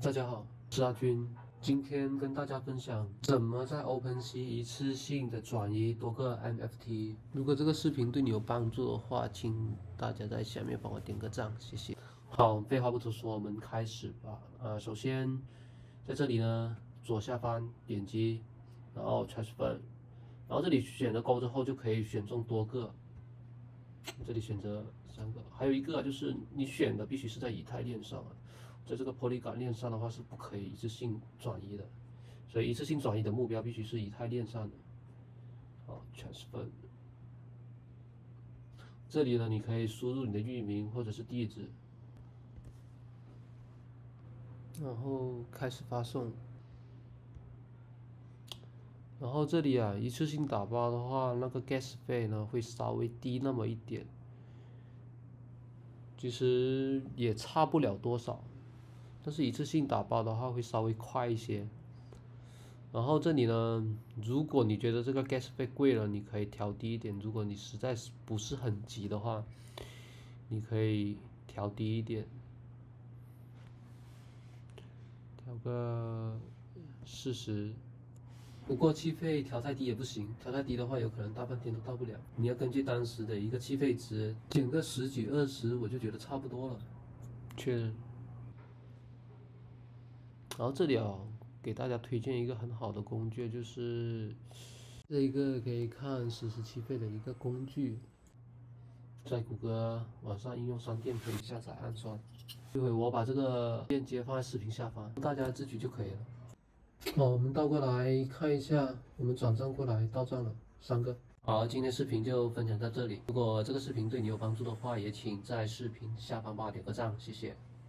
大家好，我是阿军，今天跟大家分享怎么在 OpenSea 一次性的转移多个 NFT。如果这个视频对你有帮助的话，请大家在下面帮我点个赞，谢谢。好，废话不多说，我们开始吧。首先在这里呢，左下方点击，然后 Transfer，然后这里选了勾之后就可以选中多个。这里选择3个，还有一个就是你选的必须是在以太链上啊，在这个 Polygon 链上的话是不可以一次性转移的，所以一次性转移的目标必须是以太链上的。好 ，Transfer， 这里呢你可以输入你的域名或者是地址，然后开始发送。然后这里啊，一次性打包的话，那个 gas 费呢会稍微低那么一点，其实也差不了多少，但是一次性打包的话会稍微快一些。然后这里呢，如果你觉得这个 gas 费贵了，你可以调低一点；如果你实在是不是很急的话，你可以调低一点，调个40。不过气费调太低也不行，调太低的话有可能大半天都到不了。你要根据当时的一个气费值，减个10几20，我就觉得差不多了。确认。然后这里啊，给大家推荐一个很好的工具，就是这一个可以看实时气费的一个工具，在谷歌网上应用商店可以下载安装。一会我把这个链接放在视频下方，大家自取就可以了。好，我们倒过来看一下，我们转账过来到账了3个。好，今天视频就分享到这里。如果这个视频对你有帮助的话，也请在视频下方帮我点个赞，谢谢。